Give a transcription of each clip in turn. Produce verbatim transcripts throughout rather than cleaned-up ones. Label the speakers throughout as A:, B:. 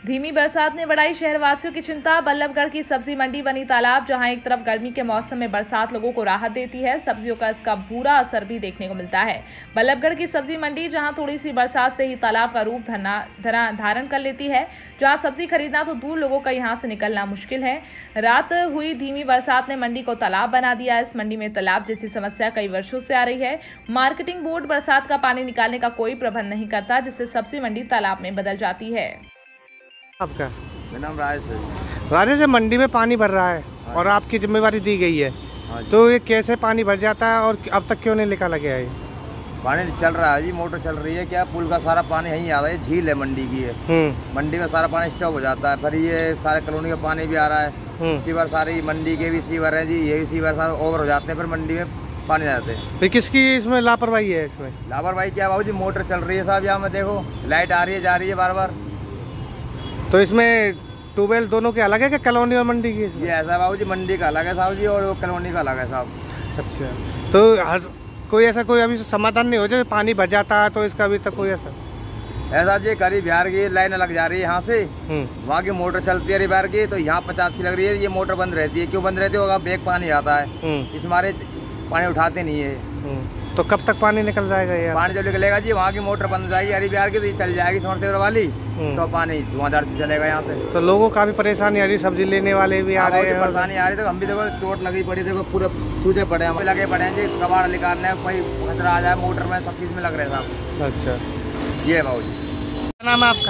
A: धीमी बरसात ने बढ़ाई शहरवासियों की चिंता। बल्लभगढ़ की सब्जी मंडी बनी तालाब। जहां एक तरफ गर्मी के मौसम में बरसात लोगों को राहत देती है, सब्जियों का इसका बुरा असर भी देखने को मिलता है। बल्लभगढ़ की सब्जी मंडी जहां थोड़ी सी बरसात से ही तालाब का रूप धरना धारण कर लेती है, जहां सब्जी खरीदना तो दूर, लोगों का यहां से निकलना मुश्किल है। रात हुई धीमी बरसात ने मंडी को तालाब बना दिया। इस मंडी में तालाब जैसी समस्या कई वर्षों से आ रही है। मार्केटिंग बोर्ड बरसात का पानी निकालने का कोई प्रबंध नहीं करता, जिससे सब्जी मंडी तालाब में बदल जाती है।
B: आपका
C: मेरा नाम राजेश है।
B: राजेश, मंडी में पानी भर रहा है और आपकी जिम्मेवारी दी गई है, तो ये कैसे पानी भर जाता है और अब तक क्यों नहीं निकाला गया है?
C: पानी चल रहा है जी, मोटर चल रही है। क्या पुल का सारा पानी यहीं आ रहा है, झील है मंडी की है। मंडी में सारा पानी स्टॉप हो जाता है, फिर ये सारे कॉलोनी का पानी भी आ रहा है। सीवर सारी मंडी के भी सीवर है जी, ये भी सीवर सारे ओवर हो जाते हैं, फिर मंडी में पानी आ जाते हैं।
B: तो किसकी इसमें लापरवाही है? इसमें
C: लापरवाही क्या बाबू जी, मोटर चल रही है साहब, यहाँ में देखो लाइट आ रही है जा रही है बार बार।
B: तो इसमें ट्यूबवेल दोनों के अलग है क्या, कॉलोनी और मंडी की?
C: ये ऐसा बाबू जी, मंडी का अलग है साहब जी और वो कॉलोनी का अलग है साहब।
B: अच्छा, तो हर कोई ऐसा कोई अभी समाधान नहीं हो जाए? पानी भर जाता है तो इसका अभी तक कोई ऐसा
C: ऐसा जी, करीब बिहार की लाइन लग जा रही है यहाँ से, वहाँ की मोटर चलती है बिहार की, तो यहाँ पचास की लग रही है, ये मोटर बंद रहती है। क्यों बंद रहती है? बेग पानी आता है, इस मारे पानी उठाते नहीं है।
B: तो कब तक पानी निकल जाएगा ये?
C: पानी जब निकलेगा जी, वहाँ की मोटर बंद हो जाएगी हरी बिहार की, तो ये चल जाएगी समरसेबल वाली, तो पानी धुआंधार से चलेगा यहाँ से।
B: तो लोगों का भी परेशानी आ रही, सब्जी लेने वाले भी आ रहे हैं।
C: परेशानी आ रही है, तो हम भी देखो चोट लगी पड़ी, देखो पूरे सूझे पड़े हैं, लगे पड़े हैं जी, कबाड़ निकालने कोई खतरा आ जाए मोटर में, सब चीज में लग रहे हैं साहब।
B: अच्छा,
C: ये बाबू जी।
B: क्या नाम है आपका?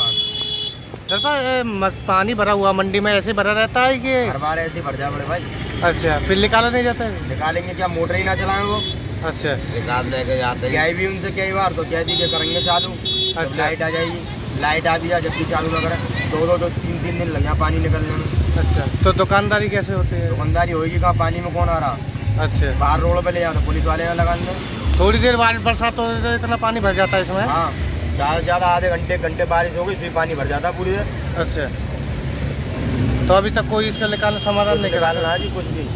B: पानी भरा हुआ मंडी में ऐसे भरा रहता है कि
C: हर बार ऐसे भर जाए बड़े भाई?
B: अच्छा, फिर निकाला नहीं जाता है?
C: निकालेंगे क्या, मोटर ही ना चलाएं वो?
B: अच्छा,
C: निकाल लेके जाते हैं। क्या भी उनसे कई बार तो क्या जी के करेंगे चालू, अच्छा लाइट आ जाएगी, लाइट आ भी जाए जब भी चालू लग रहा है, दो दो दो तीन तीन दिन लग गया पानी निकलने में।
B: अच्छा, तो दुकानदारी कैसे होती है?
C: दुकानदारी होगी कहाँ, पानी में कौन आ रहा?
B: अच्छा,
C: बाहर रोड पे ले जाते पुलिस वाले लगाने।
B: थोड़ी देर बाद बरसात हो तो इतना पानी भर जाता है इसमें?
C: हाँ, ज़्यादा से ज़्यादा आधे घंटे घंटे बारिश हो गई फिर पानी भर जाता है पूरी देर।
B: अच्छा, तो अभी तक कोई इसका निकालने समाधान नहीं करा
C: रहा जी, कुछ नहीं।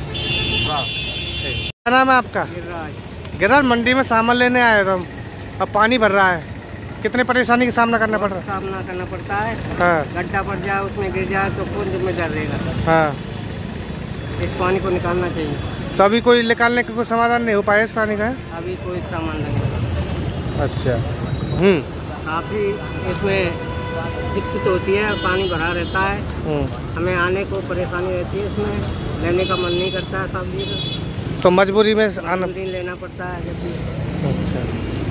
B: क्या नाम है आपका? गिरिराज, मंडी में सामान लेने आए थे हम, अब पानी भर रहा है, कितने परेशानी का सामना करना पड़ रहा है?
D: सामना करना पड़ता है।
B: हाँ,
D: गड्ढा पड़ जाए, उसमें गिर जाए तो कौन जिम्मेदार रहेगा?
B: हाँ,
D: इस पानी को निकालना चाहिए।
B: तो अभी कोई निकालने का कोई समाधान नहीं हो पाया इस पानी का?
D: अभी कोई सामान नहीं।
B: अच्छा, हम्म,
D: काफ़ी इसमें दिक्कत होती है, पानी भरा रहता है, हमें आने को परेशानी रहती है, इसमें लेने का मन नहीं करता है सब्जी,
B: तो मजबूरी में आना
D: लेना पड़ता है जब भी।
B: अच्छा।